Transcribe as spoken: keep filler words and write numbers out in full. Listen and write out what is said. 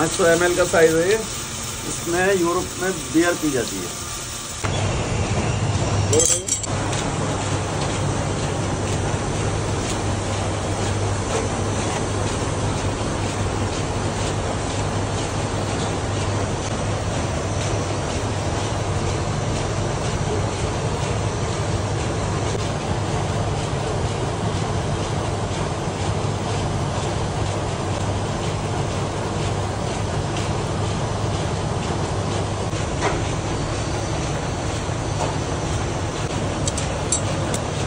पाँच सौ M L का साइज है ये। इसमें यूरोप में बियर पी जाती है।